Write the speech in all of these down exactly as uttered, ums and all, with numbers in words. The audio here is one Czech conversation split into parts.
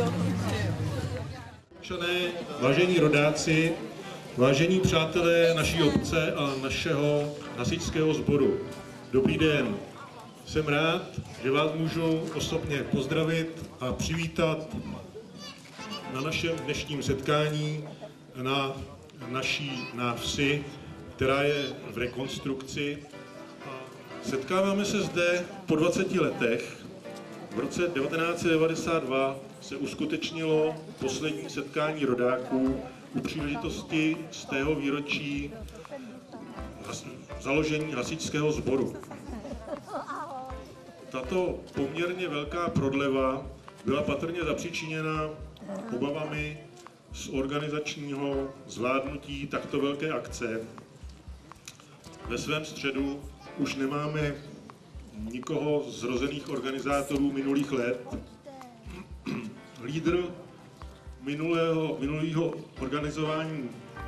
Občané, vážení rodáci, vážení přátelé naší obce a našeho hasičského sboru, dobrý den. Jsem rád, že vás můžu osobně pozdravit a přivítat na našem dnešním setkání na naší návsi, která je v rekonstrukci. Setkáváme se zde po dvaceti letech. V roce devatenáct set devadesát dva se uskutečnilo poslední setkání rodáků u příležitosti z tého výročí založení hasičského sboru. Tato poměrně velká prodleva byla patrně zapříčiněna obavami z organizačního zvládnutí takto velké akce. Ve svém středu už nemáme nikoho z zrozených organizátorů minulých let. Lídr minulého, minulého organizování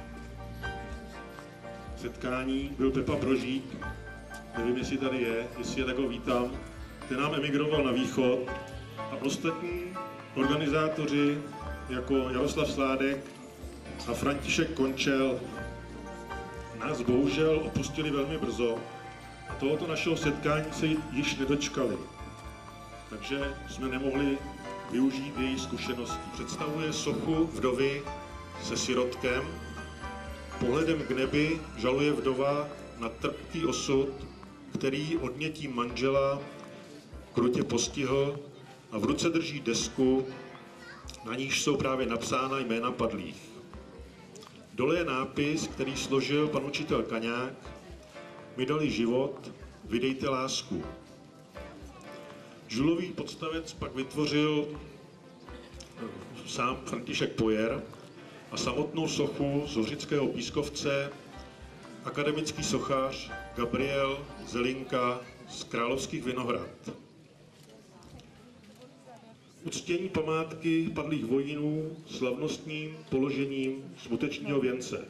setkání byl Pepa Brožík, nevím, jestli tady je, jestli je, tak ho vítám, ten nám emigroval na východ a ostatní organizátoři jako Jaroslav Sládek a František Končel nás bohužel opustili velmi brzo a tohoto našeho setkání se již nedočkali. Takže jsme nemohli využít její zkušenosti. Představuje sochu vdovy se sirotkem. Pohledem k nebi žaluje vdova na trpký osud, který odnětím manžela krutě postihl, a v ruce drží desku, na níž jsou právě napsána jména padlých. Dole je nápis, který složil pan učitel Kaňák: My dali život, vydejte lásku. Žulový podstavec pak vytvořil sám František Pojer a samotnou sochu z hořického pískovce akademický sochař Gabriel Zelinka z Královských Vinohrad. Uctění památky padlých vojínů slavnostním položením smutečního věnce.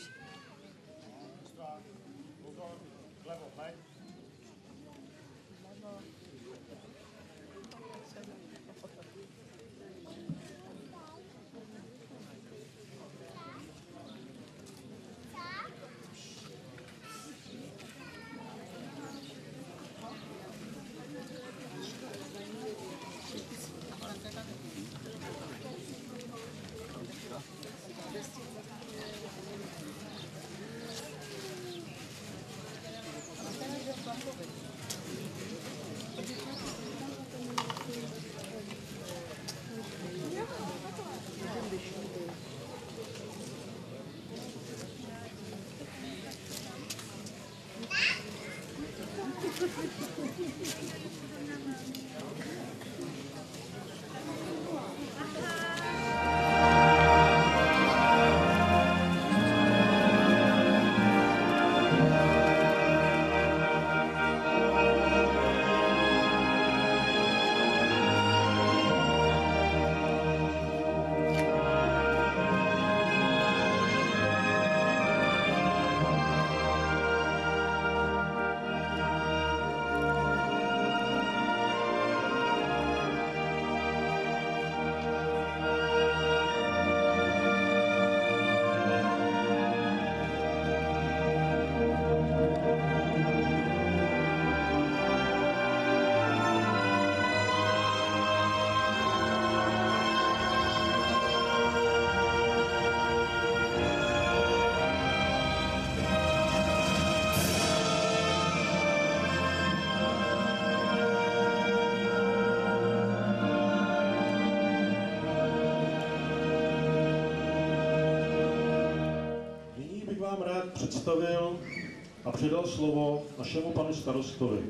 Představil a předal slovo našemu panu starostovi.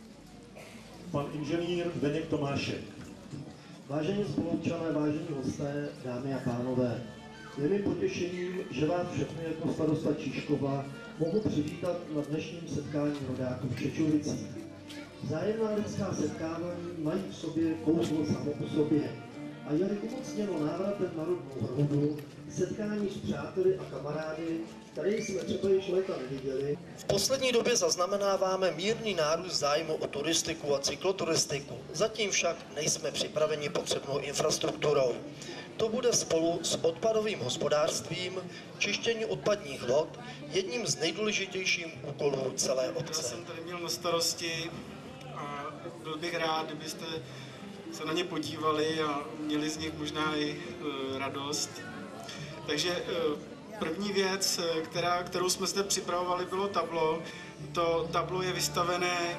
Pan inženýr Zdeněk Tomášek. Vážení spoluobčané, vážení hosté, dámy a pánové, je mi potěšením, že vás všechny jako starosta Číškova mohu přivítat na dnešním setkání rodáků v Čečovicích. Vzájemná lidská setkávání mají v sobě kouzlo samo o sobě a je-li umocněno návratem na rodnou hrobu, setkání s přáteli a kamarády, které jsme třeba již léta neviděli. V poslední době zaznamenáváme mírný nárůst zájmu o turistiku a cykloturistiku. Zatím však nejsme připraveni potřebnou infrastrukturou. To bude spolu s odpadovým hospodářstvím, čištění odpadních vod, jedním z nejdůležitějších úkolů celé obce. Já jsem tady měl na starosti a byl bych rád, kdybyste se na ně podívali a měli z nich možná i e, radost. Takže e, první věc, která, kterou jsme zde připravovali, bylo tablo. To tablo je vystavené e,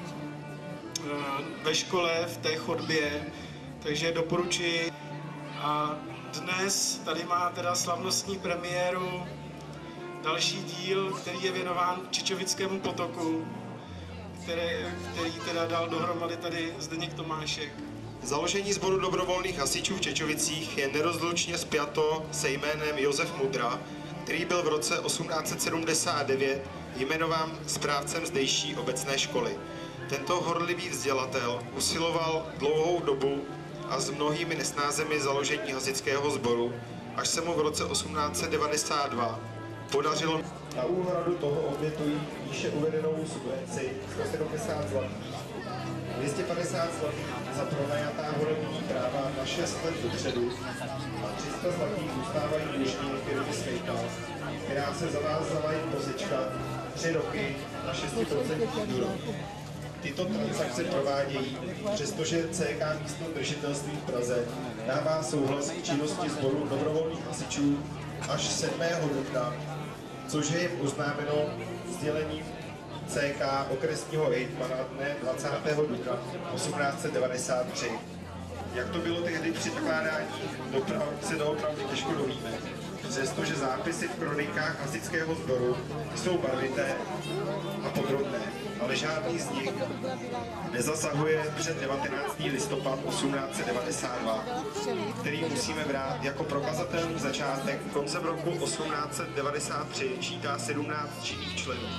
ve škole v té chodbě, takže doporučuji. A dnes tady má teda slavnostní premiéru další díl, který je věnován Čečovickému potoku, který, který teda dal dohromady tady Zdeněk Tomášek. Založení sboru dobrovolných hasičů v Čečovicích je nerozlučně spjato se jménem Josef Mudra, který byl v roce osmnáct set sedmdesát devět jmenován správcem zdejší obecné školy. Tento horlivý vzdělatel usiloval dlouhou dobu a s mnohými nesnázemi založení hasičského sboru, až se mu v roce osmnáct set devadesát dva podařilo na úhradu toho obětují výše uvedenou subvenci sto sedmdesát zlatých, dvě stě padesát zlatých za pronajatá horolní práva na šest let dopředu a tři sta zlatých zůstávají dlužní firmy Skejtal, která se zavázala jim pozičkat tři roky na šest procent úrok. Tyto transakce provádějí, přestože C K místno držitelství v Praze dává souhlas k činnosti sboru dobrovolných hasičů až sedmého dubna, což je jim oznámeno sdělením C K okresního hejtmana dne dvacátého dubna osmnáct set devadesát tři. Jak to bylo tehdy při zakládání, se doopravdy těžko dovíme, přestože zápisy v kronikách hasičského sboru jsou barvité a podrobné, ale žádný z nich nezasahuje před devatenáctého listopadu osmnáct set devadesát dva, který musíme brát jako prokazatelný začátek. Koncem roku osmnáct set devadesát tři čítá sedmnáct činných členů.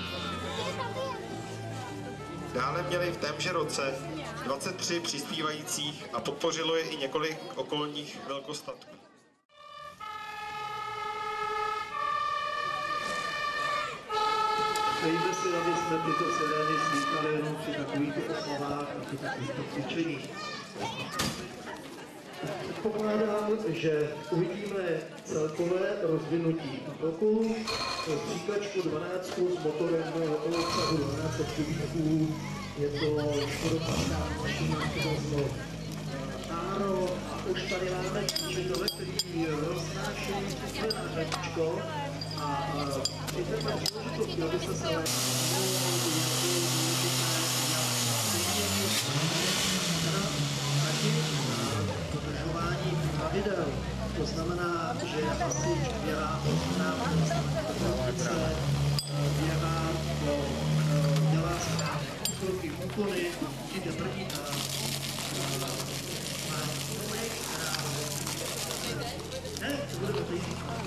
Dále měli v témže roce dvacet tři přispívajících a podpořilo je i několik okolních velkostatků. Přejíme si, aby jsme tyto sirény slýchali jenom při takovýchto oslavách a při takovýchto cvičeních. Předpokládám, že uvidíme celkové rozvinutí útoku, příkačku dvanáct s motorem o obsahu dvanáct kubíků, je to škodopátná mašina, kterou jsme Áro, a už tady máme činové, který roznášejí takové náhradíčko a přijďte na příležitosti, aby se se dodržování pravidel. To znamená, že hasič běhá po správné stanice, běhá po, dělá správné úkroky, úkony, jde první na ne, to bude to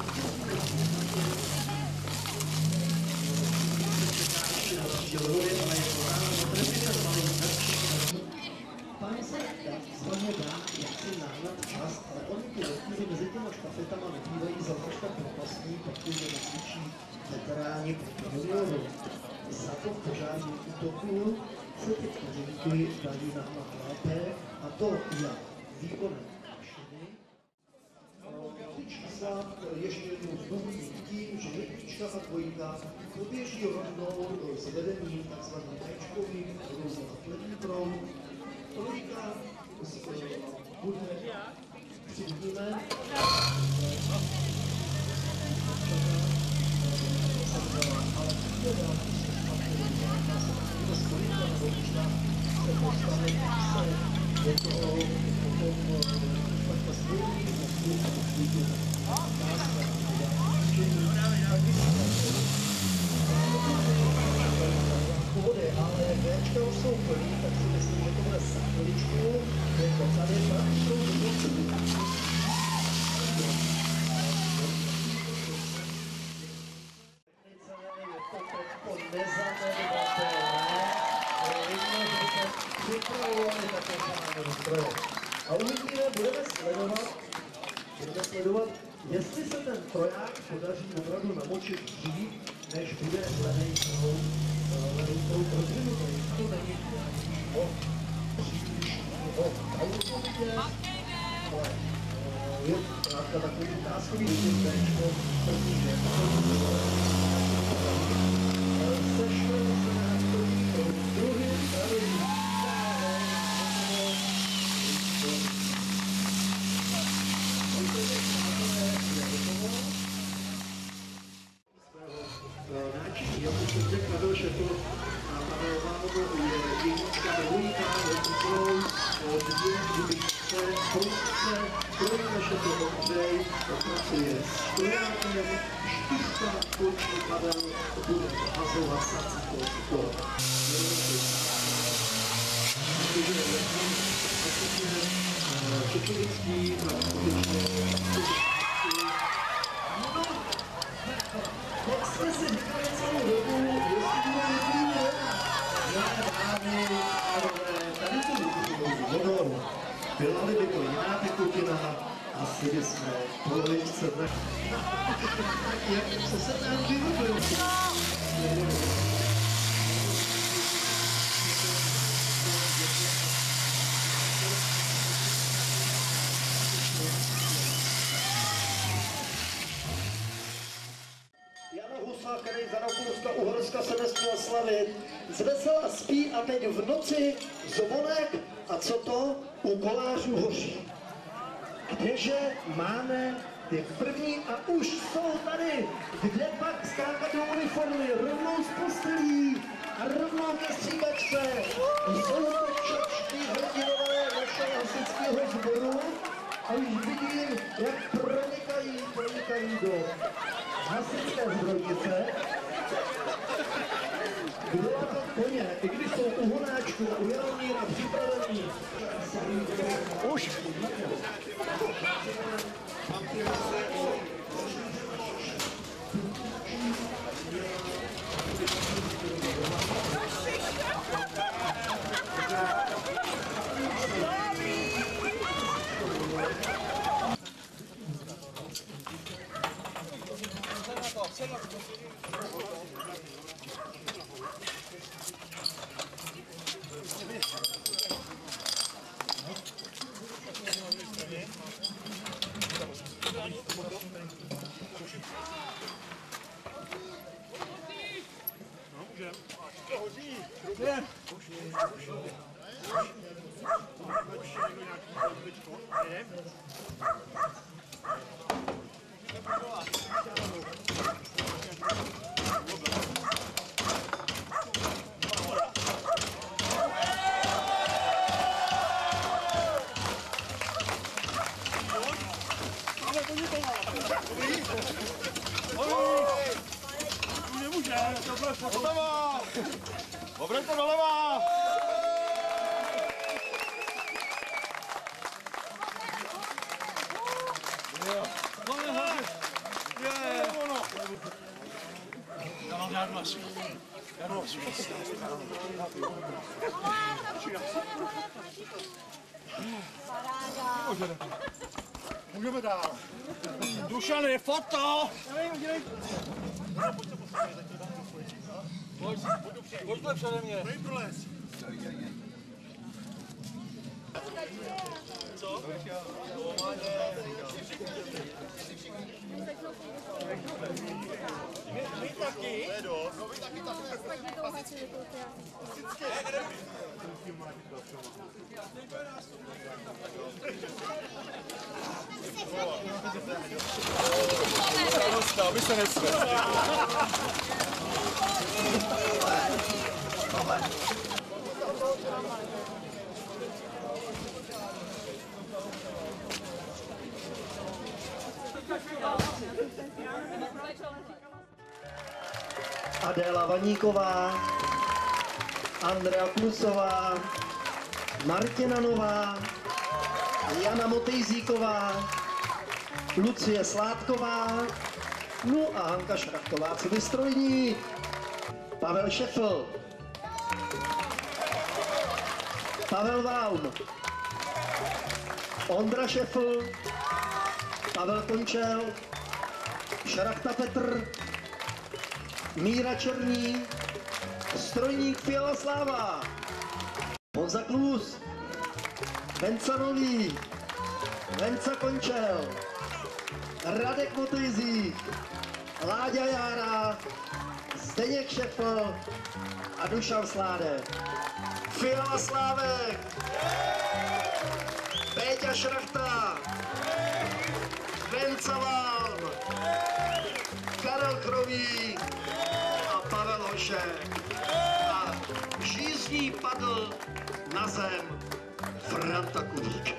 Pán se takzvaně dá jaksi náhled čas, ale oni ty roky mezi těma štafetama nebývají zvlášť propastní, protože naslyší veteráni proti milionu. Za to v požárním útoku se ty pořadníky dají nahnat lépe, a to jak výkonem mašiny. Ty čísla ještě jednou zdůvodní tím, že jednička a dvojka poběží rovnou s vedením takzvaným éčkovým různotlivým proud. Trojka bude přijdeme. Je to potom takhle svůj pohody, ale Bčka už jsou plný, tak si myslím, že to bude za chviličku, je to tady praktickou dobu. A uvidíme, budeme sledovat, budeme sledovat jestli se ten troják podaří opravdu namočit dřív, než bude levej tou levej tou rozvinutý. To není o příliš o automobilě, ale je zkrátka takový ukázkový vidíčko, první je sešlo se na druhý pravý. Náčiní, jak už jsem řekl, Pavel Šefl a Pavel Válko je jednička dvojka, jedničkou, dvě dubičce, průzce, trojka Šefl Ondřej, pracuje s trojákem, čtyřka Kočí Pavel bude hazovat Sacko. Čekovický, jak jste si říkali celou dobu, jestli bude jedný voda. Milé dámy, pánové, tady to vypůsobou vodou. Byla-li by to jiná tekutina, asi bychom polovičce dne. Jak se se nám vyvodil? Který za Rakouska-Uherska se nesměl slavit, zvesela spí a teď v noci zvonek a co to? U kolářů hoří. Kdeže máme ty první a už jsou tady, kde pak skákat do uniformy, rovnou z postelí a rovnou ke stříkačce. Jsou to čačky hrdinové našeho hasičského sboru a už vidím, jak pronikají, pronikají do hasičské zbrojnice. Kdo to koně, i když jsou u honáčku, u Jaromíra připravení. Už! Obraťte doleva! Já mám nějak masí. Já mám masí. Můžeme dál. Dušany, foto! Pojď, pojďme přede mě. Pojď prolez. Co? Vy taky? No vy taky taky. Radost, aby se nesvět. Adéla Vaníková, Andrea Klusová, Martina Nová, Jana Motejzíková, Lucie Sládková, no a Hanka Šrachtová, co vystrojní, Pavel Šefl, Pavel Vaum, Ondra Šefl, Pavel Končel, Šarachta Petr, Míra Černý, strojník Fiala Sláva, Honza Klus, Venca Nový, Venca Končel, Radek Motejzík, Láďa Jára, Zdeněk Šefl a Dušan Sládek. Fiala Slávek, Péťa Šrachta, Venca Valm, Karel Krový a Pavel Hošek. A žízní padl na zem Franta Kubík.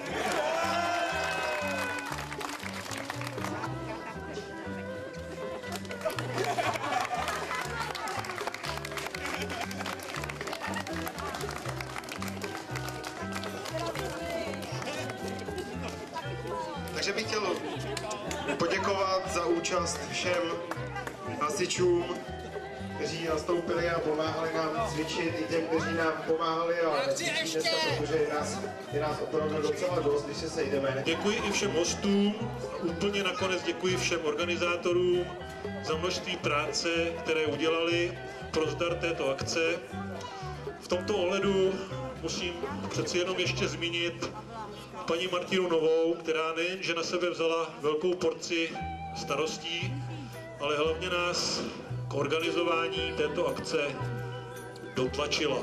Takže bych chtěl poděkovat za účast všem hasičům, kteří nastoupili a pomáhali nám cvičit, i těm, kteří nám pomáhali a necvičí dneska, protože je nás, je nás opravdu docela dost, když se sejdeme. Děkuji i všem hostům, úplně nakonec děkuji všem organizátorům za množství práce, které udělali pro zdar této akce. V tomto ohledu musím přeci jenom ještě zmínit paní Martinu Novou, která nejenže na sebe vzala velkou porci starostí, ale hlavně nás k organizování této akce dotlačila.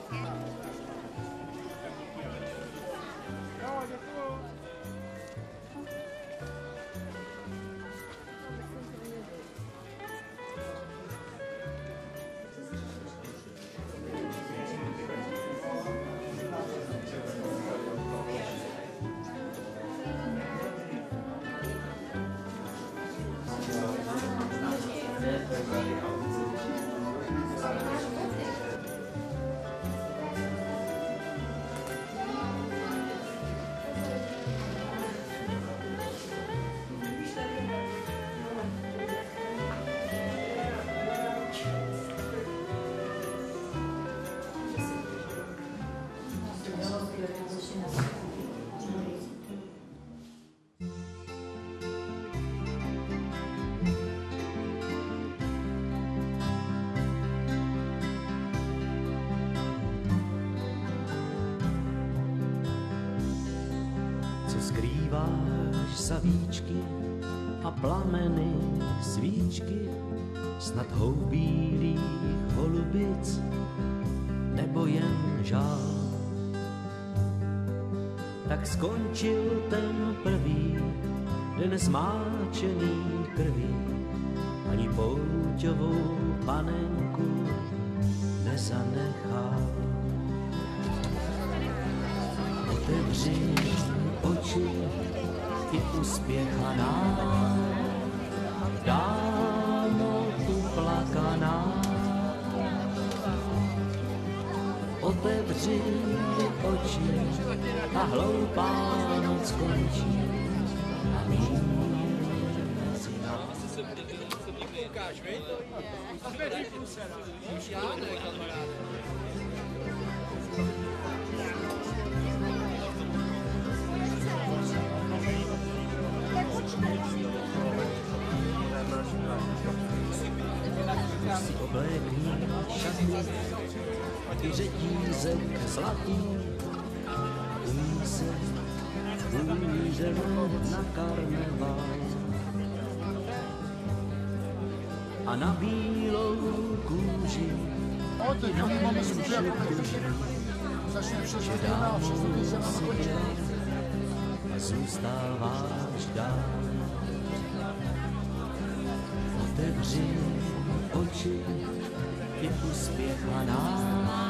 Skrýváš za víčky a plameny svíčky, snad houbílých holubic, nebo jen žál. Tak skončil ten prvý den zmáčený krví, ani pouťovou panenku nezanechal. Otevři oči, je uspěchaná, dámo tu plakaná. Otevři oči a hloupá noc končí. A mír si nás. Si oblékni šaty i řetízek zlatý, umí se, půjdeme na karneval. A na bílou kůži ti napíšu kůži, že dámou si dělá a zůstáváš dál. Otevři oči, je uspěchaná,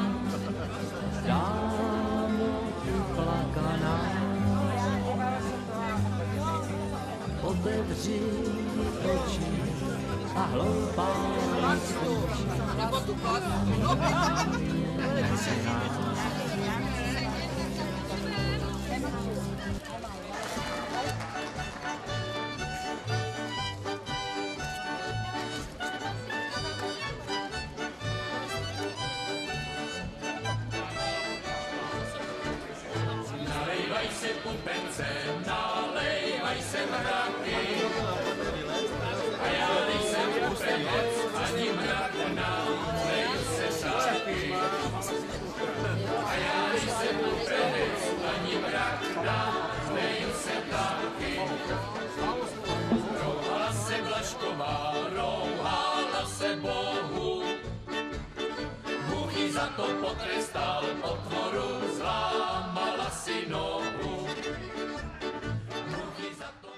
dámo uplakaná. Otevři oči a hloupá noc končí. Nalejvaj se pupence, nalejvaj se Rouhala se Blažková, rouhala se Bohu. Bůh jí za to potrestal, potvoru zlámala si nohu. Bůh jí za to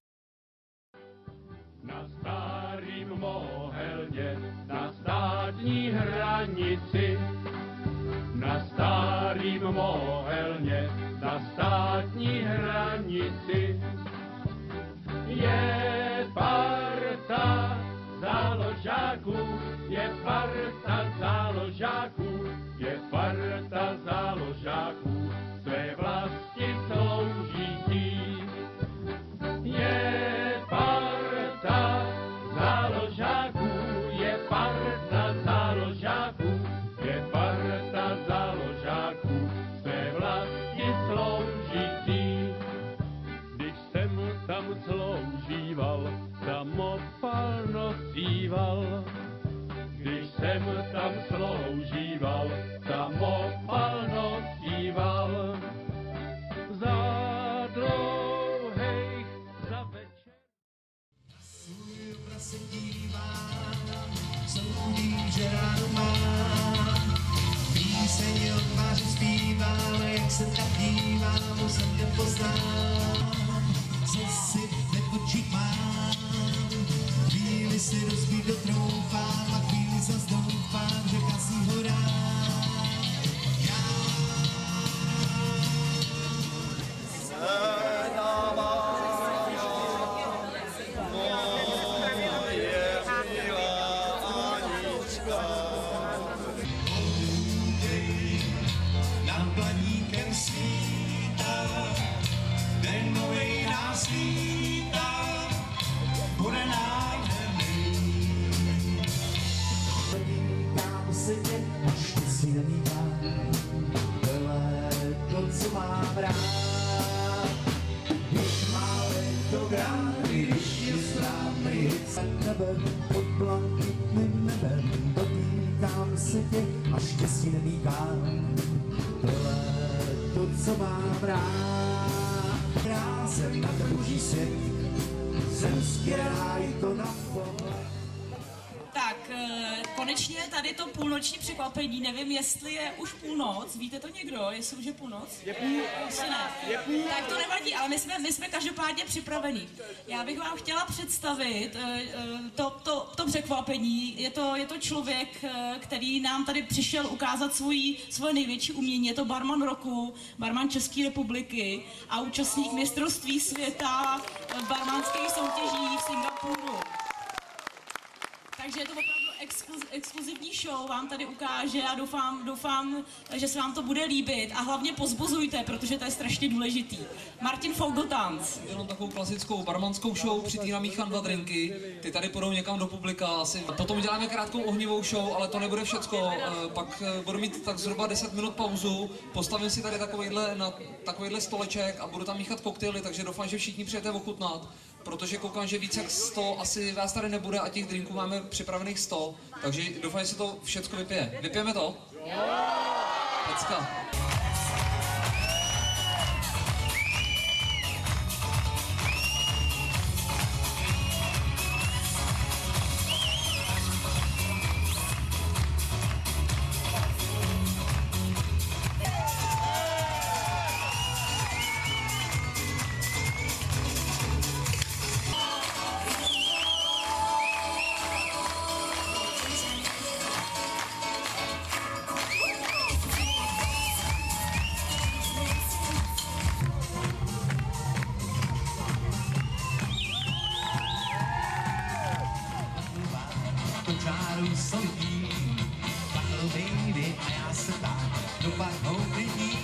na starým Mohelně, na státní hranici, na starým Mohelně, na státní hranici je parta záložáků, je parta záložáků, je parta záložáků, své vlasti sloužící. Je parta záložáků, je parta záložáků, je parta záložáků, své vlasti sloužící. Když jsem tam sloužíval, samopal nosíval. Když jsem tam sloužíval, samopal nosíval. Za dlouhejch, za večer. Svůj obraz se dívám, soudím, že ráno mám. Píseň o tváři zpívám, jak se tak dívám, musím tě poznám. Co si v očích mám, chvíli si rozbít dotroufám a chvíli zas doufám, že kasí hora. Já nám planíkem svítá, den novej nás svítá, bude nádherný. Podívám se tě, až ty si nemývám, tohle to, co mám rád. Když máme to grády, když je správný hit nebem, pod blankitným nebem, dotýkám se tě, až ty si nemývám, tohle to, co mám rád. Krásem na ten boží svět, zemský ráj to na pohled. Tak, konečně tady to půlnoční překvapení, nevím, jestli je už půlnoc, víte to někdo, jestli už je půlnoc? Je půl. Ještě ne. Je půl. Tak to nevadí, ale my jsme, my jsme každopádně připravení. Já bych vám chtěla představit to, to, to překvapení, je to, je to člověk, který nám tady přišel ukázat svůj, svoje největší umění, je to barman roku, barman České republiky a účastník mistrovství světa barmanských soutěží v Singapuru. Takže je to opravdu exkluz, exkluzivní show, vám tady ukáže a doufám, doufám, že se vám to bude líbit a hlavně pozbuzujte, protože to je strašně důležitý. Martin Fogeltanz. Jenom takovou klasickou barmanskou show, při té namíchám dva drinky, ty tady půjdou někam do publika asi. Potom děláme krátkou ohnivou show, ale to nebude všecko, pak budu mít tak zhruba deset minut pauzu, postavím si tady takovýhle, na takovýhle stoleček a budu tam míchat koktejly, takže doufám, že všichni přijete ochutnat. Protože koukám, že víc jak sto asi vás tady nebude a těch drinků máme připravených sto, takže doufám, že se to všecko vypije. Vypijeme to? Jo! Pecka. čáru solidí, Buckle baby a já se tak do parkou lidí.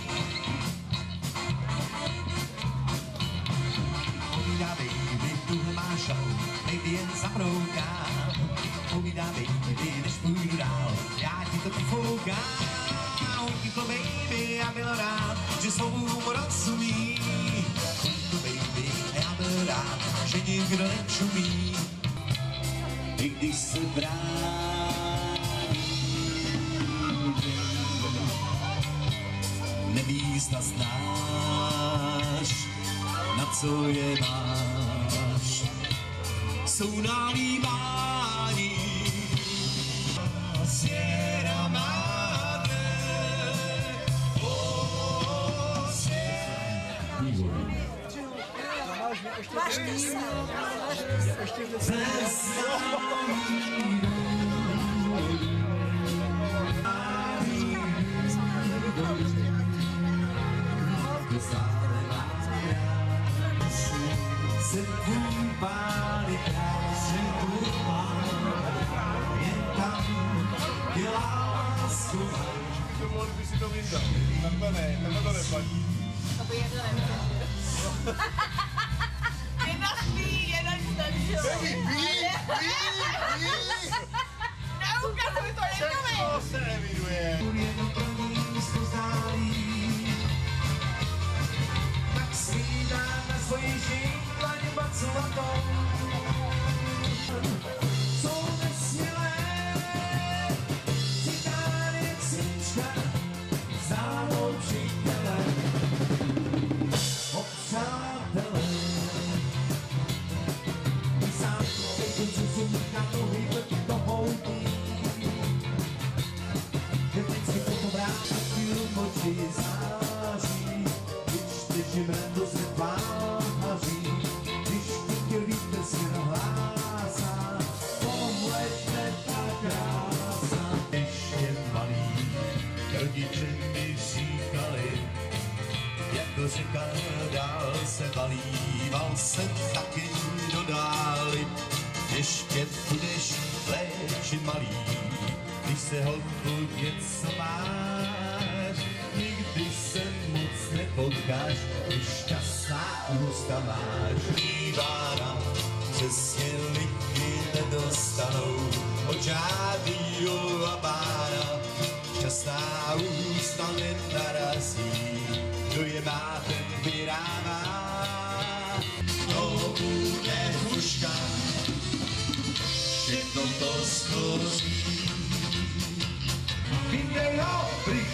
Povídá baby, tuhle máš show, baby jen zabroukám. Povídá baby, než půjdu dál, já ti to pofoukám. Utíklo baby, já byl rád, že slovu humor rozumí. Utíklo baby, já byl rád, že nikdo nečumí, i když se brání. Nevíš, zda znáš, na co je máš, jsou nalívání. Sierra Madre, oh, Sierra. Máš ty se. Se půjpáli krásy, jen tam dělá lásku. To mohl by si to vyndat. Takhle ne, takhle to neplatí. To by jedno neměl. Jedna spí, jeden ten, že jo? Baby, ví, ví, ví. Neukazuj to, nekomi. To se neviduje. Jedno pro místo zdálí, tak svítá na svoji žíklaň baculatou. Jsou nesmělé, citány jak svíčka, zálou přítele, o přátele. Sám to co si říká nohy proti tohoutí. Vždycky potom vrátí oči září, když tyžíme do se tváří, když kutil vítr si nahlásá, pohledne ta krása. Ještě malý, rodiče mi říkali, jako řeka dál se valí, val se taky do dály, ještě budeš léčit malý. Když se holku něco máš, nikdy se moc nepotkáš, když šťastná ústa máš. Bývána přesně lidi nedostanou od žádnýho labána. Šťastná ústa nenarazí, kdo je má, ten vydává. To bude hruška, všechno to skoří. Vítej ho,